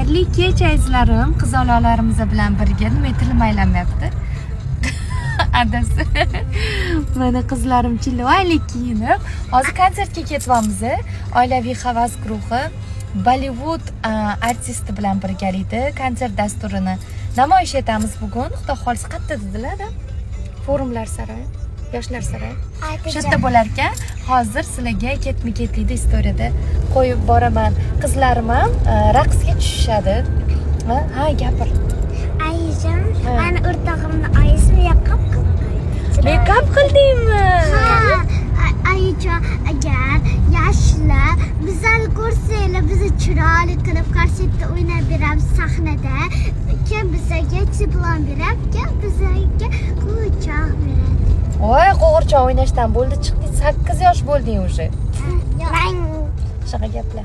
Xayrli kech azizlarim, qizaloqlarimiz bilan birga nima tilim aylanmayapti. Adasi. Mana qizlarim chiroyli kiyinib, hozir konsertga ketyapmiz. Oilaviy havas guruhi Bollywood artisti bilan birgalikda konsert dasturini namoyish etamiz bugun. Xudo xolisi qayerda dedilar? Forumlar saroyi, yoshlar saroyi. Shuyerda bo'lar ekan. Hozir sizlarga ketma-ketlikda istoriyada qo'yib boraman. Qizlarim ham raqsga tushishadi. Ha, gapir. Ayijam, meni o'rtog'imni oyisi mekap qildi. Mekap qildingmi? Ha, Ayijam, agar yoshlar bizani ko'rsanglar, bizni chiroyli qilib konsertda o'ynab beramiz sahnada. Kim bizga diplom berib, kim bizga qo'g'irchoq beradi. Voy, qo'g'irchoq o'ynashdan bo'ldi, chiqding, 8 yosh bo'lding уже. Shunga gaplar.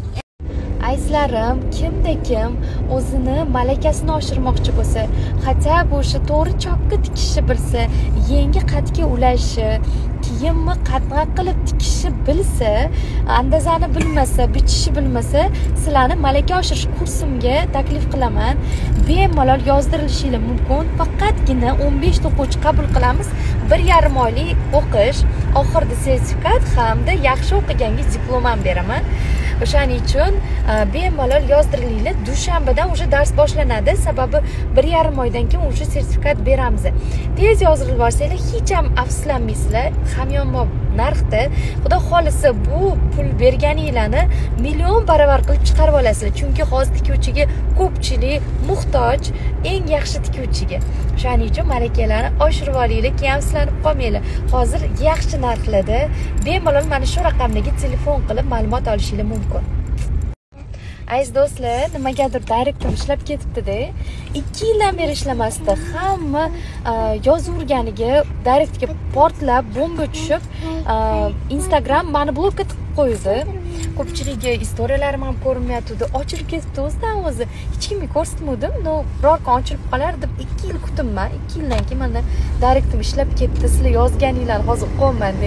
Azizlarim, kimda kim o'zini malakasini oshirmoqchi bo'lsa, hatto bu to'g'ri chokka tikishni bilsa, yengi qatga ulashi, kiyimni qatnaq qilib tikishni bilsa, andazani bilmasa, bichishni bilmasa, sizlarni malaka oshirish kursimga taklif qilaman. Bemalol yozdirilishingiz mumkin. Faqatgina 15 o'quvchi qabul qilamiz. 1,5 oylik o'qish, oxirida sertifikat hamda yaxshi o'qiganga diplom ham beraman. O'shaning uchun bemalol yozdirilinglar. Dushanbadan o'sha dars boshlanadi. Sababi 1,5 oydan keyin o'sha sertifikat beramiz. Tez yozdirilib olsanglar, hech ham afsuslanmaysizlar. Hamyonbop narxda. Xudo xolisi bu pul berganinglarni million baravar qilib chiqarib olasizlar. Chunki hozir tikuvchiga ko'pchilik muhtoj, eng yaxshi tikuvchiga. O'shaning uchun malakalarni oshirib olinglar, keyin afsuslanib qolmanglar. Hozir yaxshi narxlarda bemalol mana shu raqamdagi telefon qilib ma'lumot olishingiz mumkin. Aziz do'stlar, nimagadir direktor ishlab ketibdi-da. 2 yildan beri ishlamasdi. Hamma yozurganiga direktorga portlab, bomba tushib, Instagram meni blokka tiqib qo'ydi. Ko'pchiligi istoriyalarim ham ko'rinmayotdi. Ochilib ketibdi o'zidan o'zi. Hech kimga ko'rsatmadim. No, biror kun ochilib qolar deb 2 yil kutdim-man. 2 yildan keyin mana direktor ishlab ketdi. Sizlar yozganinglar hozir qo'yman-da.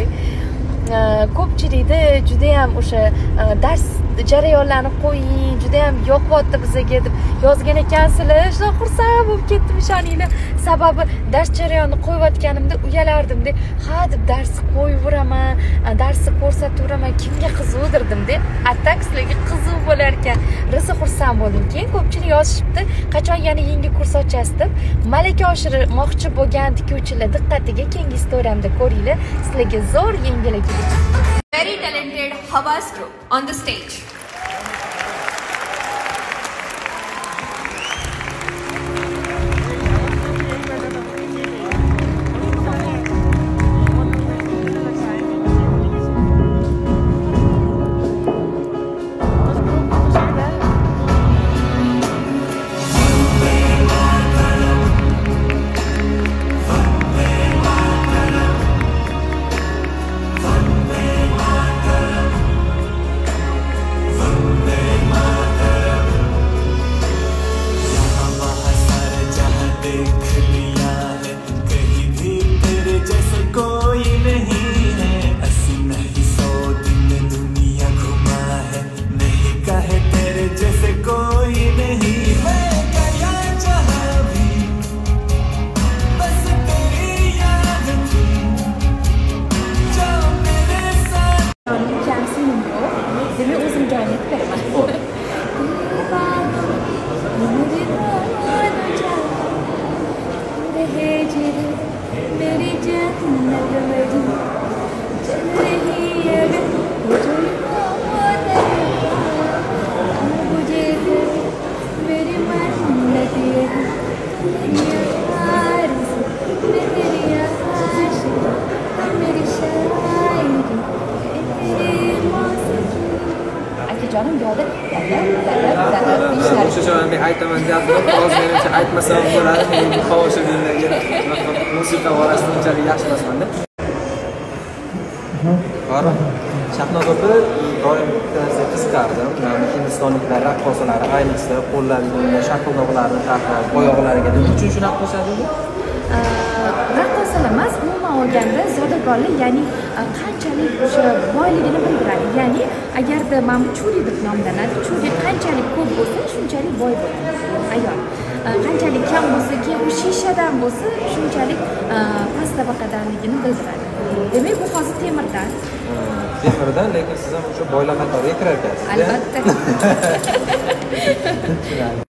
Ko'pchilikda juda ham o'sha dars jarayonlarni qo'ying, juda ham yoqyapti bizga deb yozgan ekansizlar. Juda xursand bo'lib ketdim ishoninglar. Sababi dars jarayonini qo'yayotganimda uyalardim-da. Ha deb darsni qo'yaveraman, darsni ko'rsataveraman, kimga qiziqdirdim-da. Atak sizlarga qiziq bo'lar ekan. Rosa xursand bo'ldim. Keyin ko'pchilik yozishibdi, qachon yana yangi kurs ochasiz deb. Malaka oshirmoqchi bo'lgan tikuvchilar diqqatiga keyingi istoriyamda ko'ringlar. Sizlarga zo'r yangilik. Very talented Havas group on the stage. Canım yo'da o'sha joyni aytaman deyapman. Hozir menimcha aytmasam bo'ladi. Men xavoshligimlarga musiqa orasida unchalik yaxshi emasman-da. Qora Shahnoz opa doim qiziqardim. Hindistonliklar raqqosalari ayniqsa qo'llariga shaqildoqlarni taqib, oyoqlariga nima uchun shunaqa qilishadi? Raqqosalar emas, umuman olganda zodagonlik, ya'ni qanchalik o'sha boyligini bildiradi. Ya'ni agarda mana churi deb nomlanadi, churi qanchalik ko'p bo'lsa, shunchalik boy bo'ladi ayol. Qanchalik kam bo'lsa, keyin u shishadan bo'lsa, shunchalik past tabaqadanligini bildiradi. Demak, bu hozir temirdan. Temirdan, lekin siz ham o'sha boylar qatoriga kirar ekansiz. Albatta. Tushunarli.